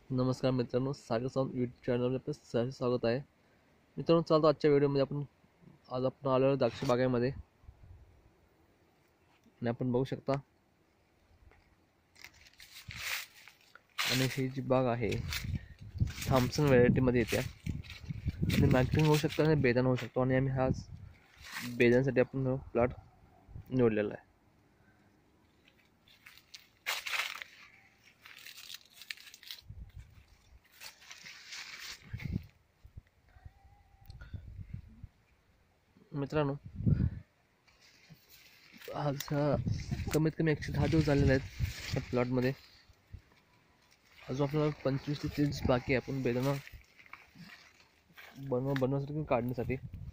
नमस्कार मित्रांनो, सागर सावंत यूट्यूब चॅनलवर आपलं सहर्ष स्वागत आहे. मित्रांनो, चालतो आजच्या व्हिडिओमध्ये आज आपण आलेलो द्राक्ष बागेमध्ये आणि आपण बघू शकता. आणि ही जी बाग आहे थॉम्सन व्हरायटीमध्ये येते आणि मॅक्सिंग होऊ शकतं आणि बेदान होऊ शकतो. आणि आम्ही हा बेदांसाठी आपण प्लॉट निवडलेला आहे. मित्रांनो, आज कमीत कमी 110 दिवस झालेले आहेत या प्लॉटमध्ये. अजून आपल्याला 25 ते 30 बाकी आहे आपण बेदाणा बनवण्यासाठी काढण्यासाठी.